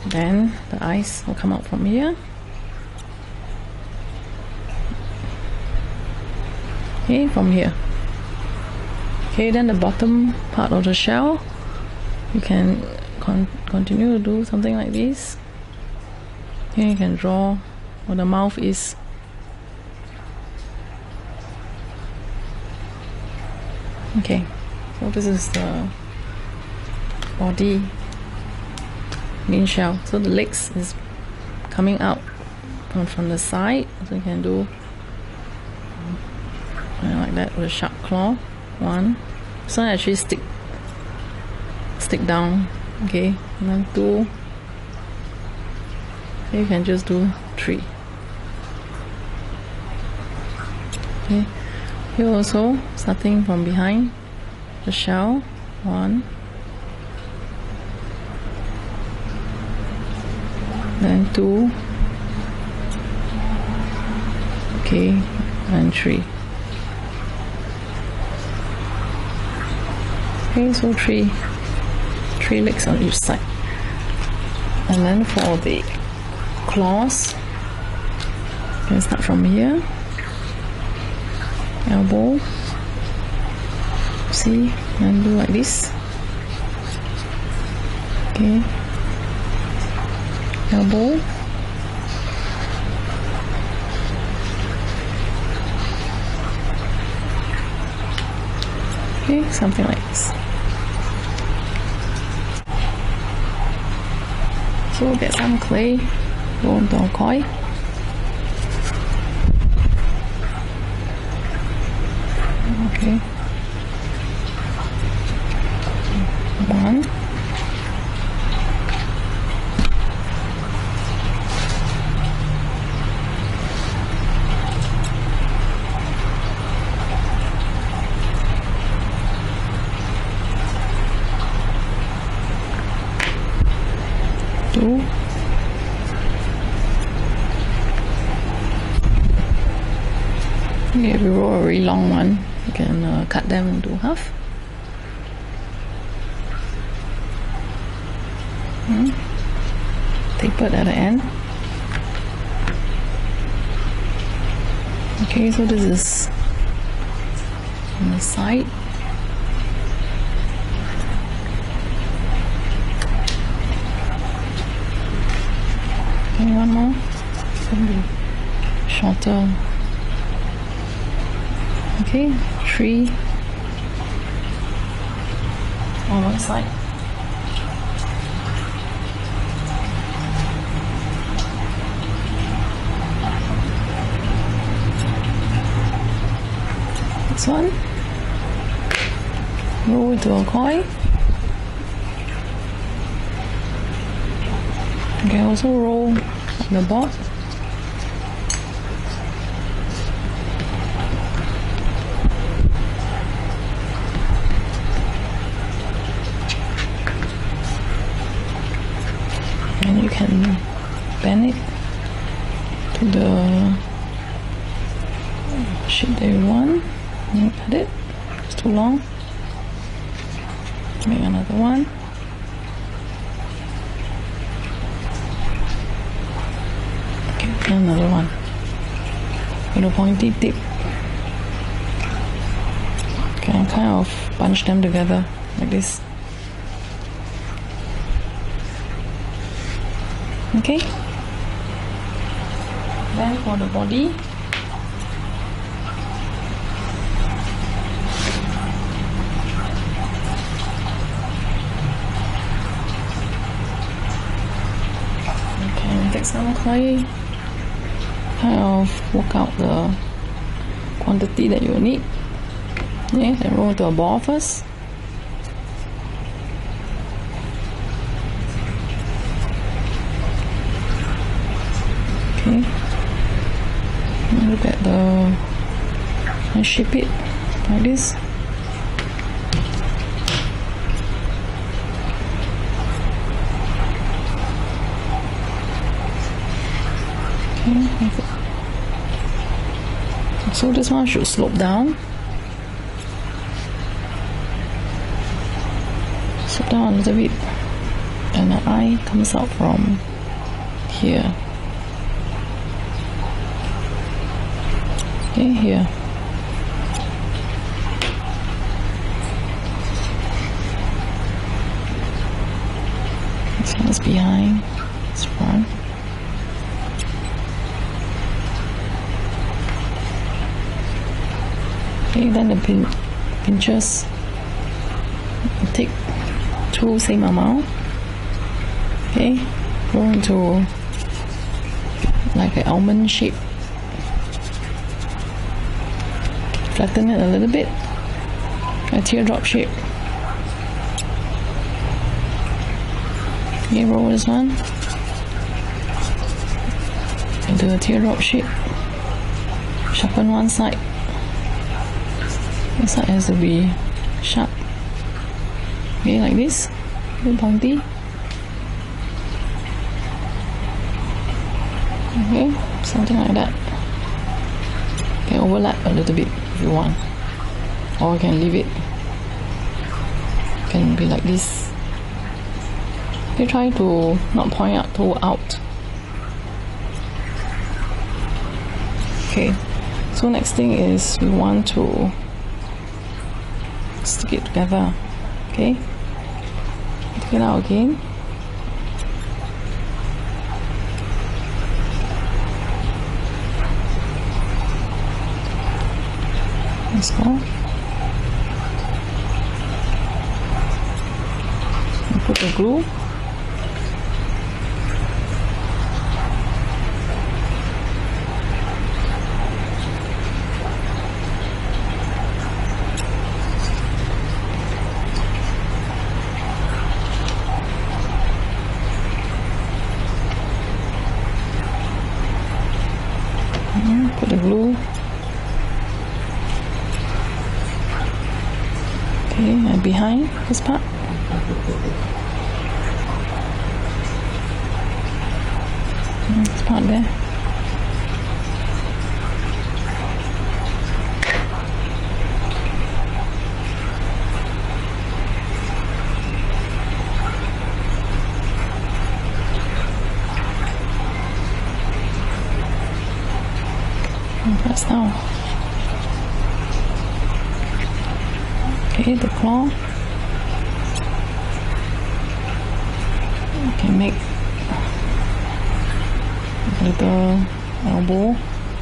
Then the eyes will come out from here. Okay, from here. Okay, then the bottom part of the shell, you can continue to do something like this. Here you can draw where the mouth is. Okay, so this is the body, main shell. So the legs is coming out from the side, so you can do like that with a sharp claw. One, so actually stick down. Okay, and then two. Okay, you can just do three. Okay, here also starting from behind the shell. One, then two. Okay, and three. Okay, so three legs on each side. And then for the claws, you can start from here, elbow, see, and do like this. Okay, elbow, okay, something like this. So get some clay, roll into a coil. Okay. One. Two. Okay, if you roll a really long one, you can cut them into half. Tapered at the end. Okay, so this is on the side. Okay, one more. It's going to be shorter. Okay, three on one side. This one, roll into a coil. You can also roll the board. And you can bend it to the shape that you want. And cut it. It's too long. Make another one. Okay, another one. With a pointy tip. Okay, and kind of bunch them together like this. Okay. Then for the body, take some clay, kind of work out the quantity that you need. Yeah, then roll into a ball first. Okay, look at the and shape it like this. Okay. So this one should slope down. Slope down a little bit. and the eye comes out from here. Okay, here. This one is behind, it's front. Okay, then the pinches, take 2 same amount. Okay, go into like an almond shape. Flatten it a little bit, a teardrop shape. Okay, roll this one into a teardrop shape. Sharpen one side. This side has to be sharp. Okay, like this, a bit pointy. Okay, something like that. You can overlap a little bit if you want, or you can leave it. It can be like this. Okay, try to not point out too out. Okay, so next thing is we want to stick it together. Okay, take it out again. Let's go. And put the glue. Put the glue. Okay, and behind this part. This part there. And press down. Okay, the claw. You can make a little elbow.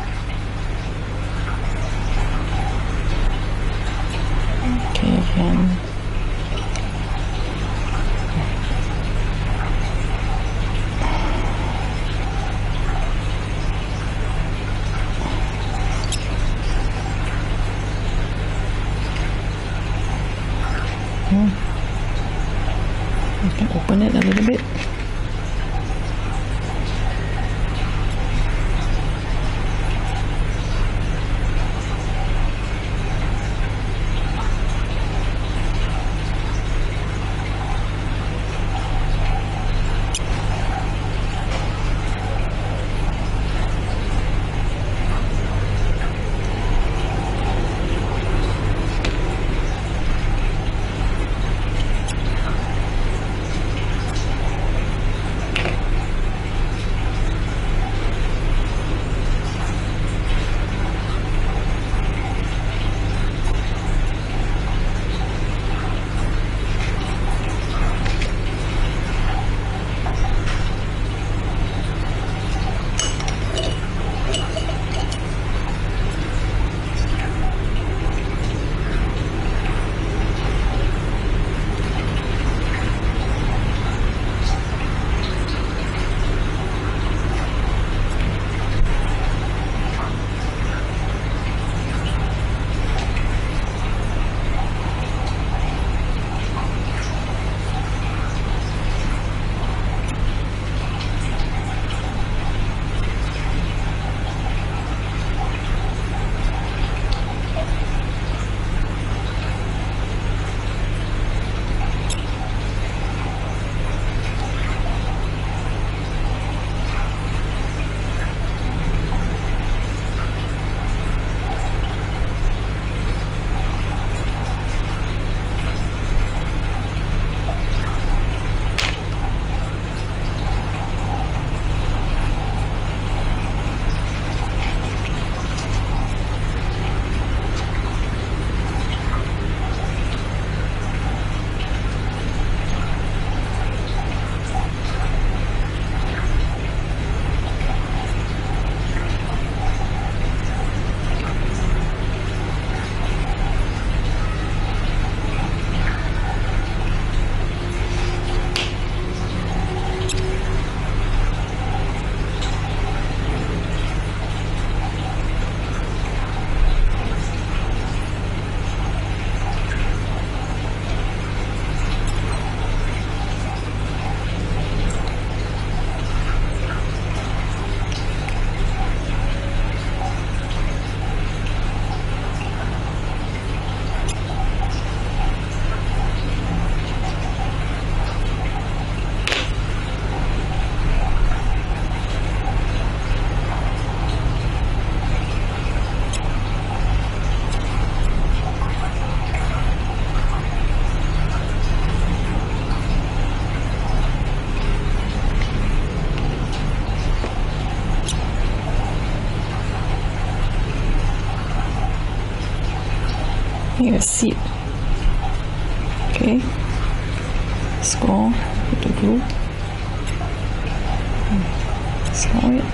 Okay, you can you can open it a little bit. Make a seat. Okay. Score the glue. Score it.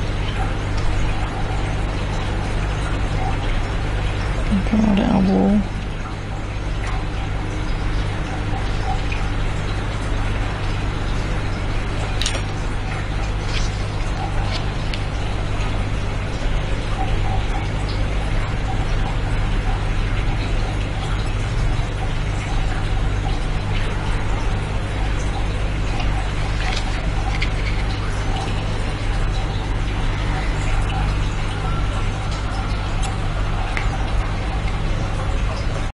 Draw the elbow